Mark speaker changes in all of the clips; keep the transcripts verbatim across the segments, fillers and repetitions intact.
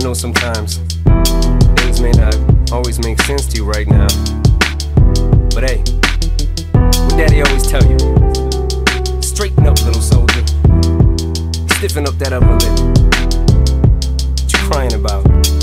Speaker 1: know sometimes things may not always make sense to you right now, but hey, what Daddy always tell you: straighten up, little soldier. Stiffen up that upper lip. What you crying about?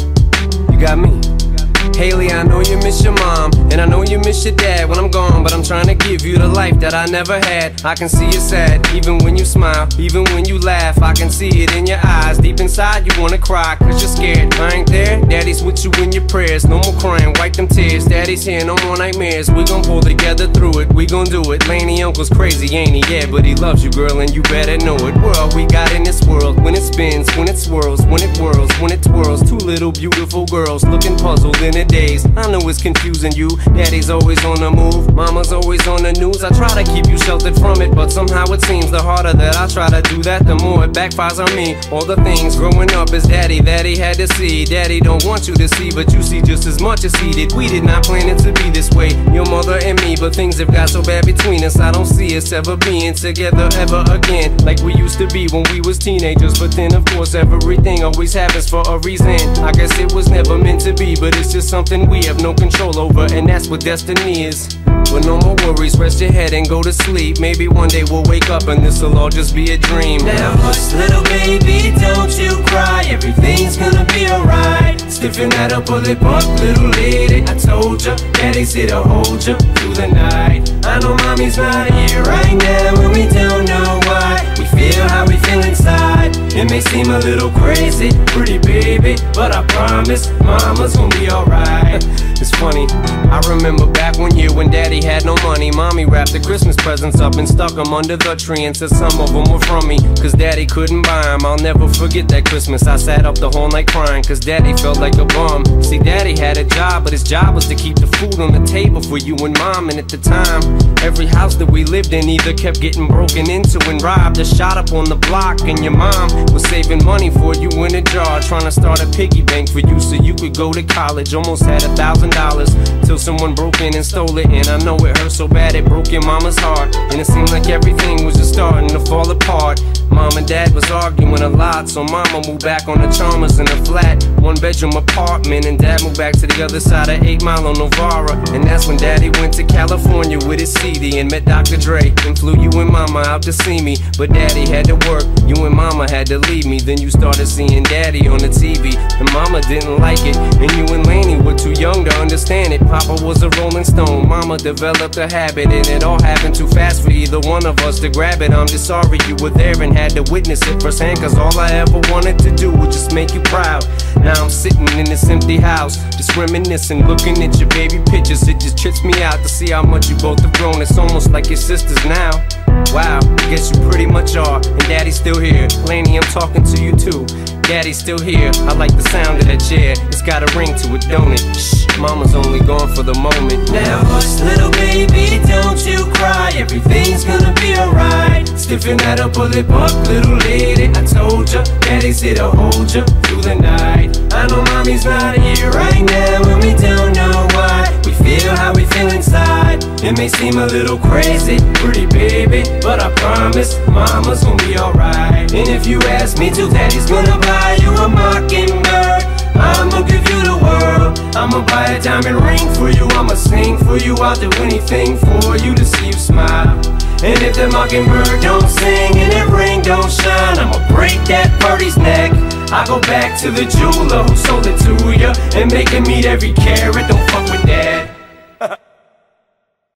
Speaker 1: You got me. Haley, I know you miss your mom, and I know you miss your dad when I'm gone, but I'm trying to give you the life that I never had. I can see you sad, even when you smile, even when you laugh. I can see it in your eyes, deep inside you wanna cry, cause you're scared. I ain't there, Daddy's with you in your prayers. No more crying, wipe them tears. Daddy's here, no more nightmares. We gon' pull together through it, we gon' do it. Laney uncle's crazy, ain't he? Yeah, but he loves you, girl, and you better know it. World we got in this world, when it spins, when it swirls, when it whirls, when it twirls. Two little beautiful girls looking puzzled in a daze. I know it's confusing you. Daddy's always on the move, mama's always on the news. I try to keep you sheltered from it, but somehow it seems the harder that I try to do that, the more it backfires on me. All the things growing up as Daddy that he had to see, Daddy don't want you to see, but you see just as much as he did. We did not plan it to be this way, your mother and me, but things have got so bad between us. I don't see us ever being together ever again, like we used to be when we was teenagers. But then of course everything always happens for a reason. I guess it was never meant to be, but it's just something we have no control over, and that's what destiny is. But no more worries, rest your head and go to sleep. Maybe one day we'll wake up and this'll all just be a dream.
Speaker 2: Now hush, little baby, don't you cry. Everything's gonna be alright. Stiffen that upper lip up, little lady. I told ya, Daddy's here to hold ya through the night. I know mommy's not here right now, and we don't know why. We feel how we feel inside. It may seem a little crazy, pretty baby, but I promise mama's gonna be alright.
Speaker 1: It's funny, I remember back one year when Daddy had no money. Mommy wrapped the Christmas presents up and stuck them under the tree and said some of them were from me, cause Daddy couldn't buy them. I'll never forget that Christmas. I sat up the whole night crying, cause Daddy felt like a bum. See, Daddy had a job, but his job was to keep the food on the table for you and Mom. And at the time, every house that we lived in either kept getting broken into and robbed or shot up on the block. And your mom was saving money for you in a jar, trying to start a piggy bank for you so you could go to college. Almost had a thousand dollars till someone broke in and stole it. And I know it hurt so bad it broke your mama's heart, and it seemed like everything was just starting to fall apart. Mom and Dad was arguing a lot, so Mama moved back on the Chalmers in a flat one bedroom apartment, and Dad moved back to the other side of eight Mile on Novara. And that's when Daddy went to California with his C D and met Doctor Dre and flew you and Mama out to see me. But Daddy had to work, you and Mama had to leave me. Then you started seeing Daddy on the T V, and Mama didn't like it, and you and Laney were too young to understand it. Papa was a Rolling Stone, Mama developed a habit, and it all happened too fast for either one of us to grab it. I'm just sorry you were there and had to witness it firsthand, cause all I ever wanted to do was just make you proud. Now I'm sitting in this empty house, just reminiscing, looking at your baby pictures. It just trips me out to see how much you both have grown. It's almost like your sisters now. Wow, I guess you pretty much are, and Daddy's still here. Laney, I'm talking to you too. Daddy's still here, I like the sound of that chair. It's got a ring to it, don't it? Shh, Mama's only gone for the moment.
Speaker 2: Now hush, little baby, don't you cry. Everything's gonna be alright. Stiffen that upper lip up, little lady. I told ya, Daddy's here to hold ya through the night. I know mommy's not here right now, and we don't know why. We feel how we feel inside. It may seem a little crazy, pretty baby, but I promise mama's gonna be alright. And if you ask me to, Daddy's gonna buy you a mockingbird. I'ma give you the world. I'ma buy a diamond ring for you. I'ma sing for you. I'll do anything for you to see you smile. And if the mockingbird don't sing and that ring don't shine, I'ma break that birdie's neck. I go back to the jeweler who sold it to ya and make him meet every carat. Don't fuck with